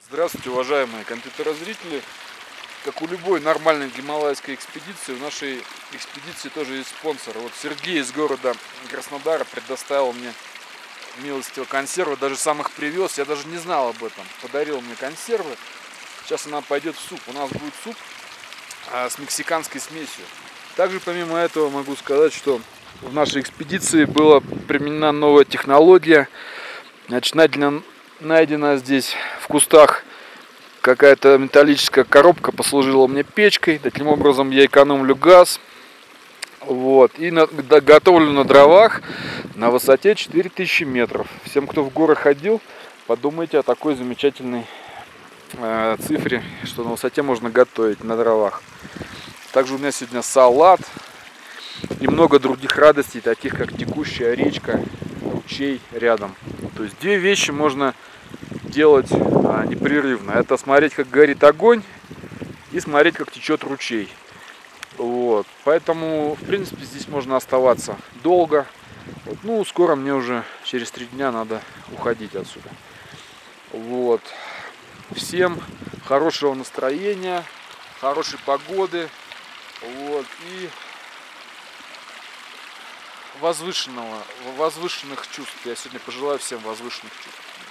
Здравствуйте, уважаемые компьютерозрители. Как у любой нормальной гималайской экспедиции, у нашей экспедиции тоже есть спонсор. Вот Сергей из города Краснодара предоставил мне милостиво консервы, даже сам их привез, я даже не знал об этом. Подарил мне консервы. Сейчас она пойдет в суп. У нас будет суп с мексиканской смесью. Также помимо этого могу сказать, что в нашей экспедиции была применена новая технология. Значит, найдена здесь в кустах какая-то металлическая коробка, послужила мне печкой. Таким образом я экономлю газ. Вот. И готовлю на дровах на высоте 4000 метров. Всем, кто в горы ходил, подумайте о такой замечательной цифре, что на высоте можно готовить на дровах. Также у меня сегодня салат и много других радостей, таких как текущая речка, ручей рядом. То есть две вещи можно делать непрерывно. Это смотреть, как горит огонь, и смотреть, как течет ручей. Вот. Поэтому, в принципе, здесь можно оставаться долго. Вот. Ну, скоро мне уже через 3 дня надо уходить отсюда. Вот. Всем хорошего настроения, хорошей погоды. Вот. И возвышенных чувств. Я сегодня пожелаю всем возвышенных чувств.